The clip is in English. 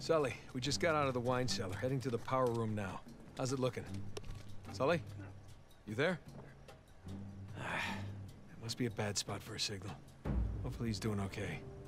Sully, we just got out of the wine cellar, heading to the power room now. How's it looking? Sully? You there? It must be a bad spot for a signal. Hopefully he's doing okay.